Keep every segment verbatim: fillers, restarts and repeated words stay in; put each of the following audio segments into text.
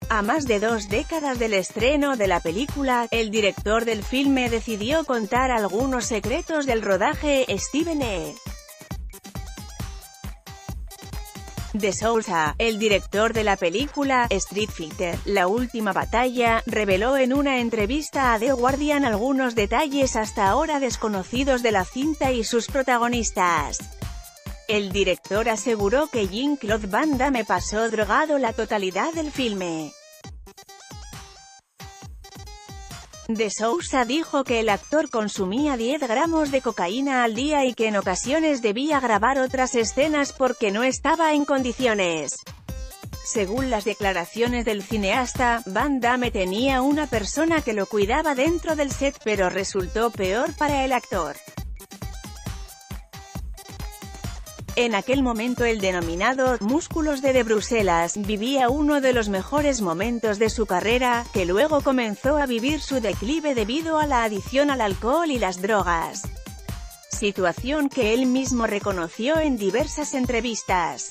A más de dos décadas del estreno de la película, el director del filme decidió contar algunos secretos del rodaje. Steven E. de Souza, el director de la película Street Fighter, La Última Batalla, reveló en una entrevista a The Guardian algunos detalles hasta ahora desconocidos de la cinta y sus protagonistas. El director aseguró que Jean-Claude Van Damme pasó drogado la totalidad del filme. De Souza dijo que el actor consumía diez gramos de cocaína al día y que en ocasiones debía grabar otras escenas porque no estaba en condiciones. Según las declaraciones del cineasta, Van Damme tenía una persona que lo cuidaba dentro del set, pero resultó peor para el actor. En aquel momento el denominado «músculos de de Bruselas» vivía uno de los mejores momentos de su carrera, que luego comenzó a vivir su declive debido a la adicción al alcohol y las drogas. Situación que él mismo reconoció en diversas entrevistas.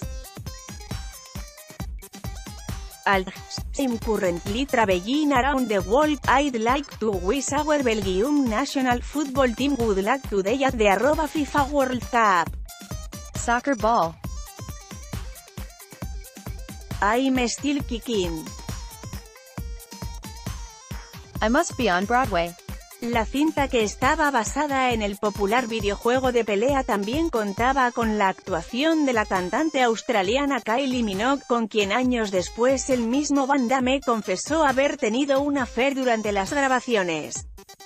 I'm currently traveling around the world. I'd like to wish our Belgium national football team would like today at the arroba FIFA World Cup. Soccer ball. I'm still kicking. I must be on Broadway. La cinta, que estaba basada en el popular videojuego de pelea, también contaba con la actuación de la cantante australiana Kylie Minogue, con quien años después el mismo Van Damme confesó haber tenido un affair durante las grabaciones.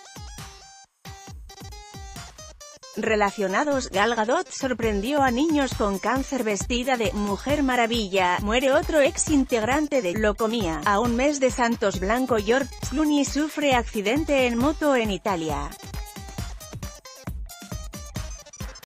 Relacionados, Gal Gadot sorprendió a niños con cáncer vestida de Mujer Maravilla. Muere otro ex integrante de Locomía. A un mes de Santos Blanco, George Clooney sufre accidente en moto en Italia.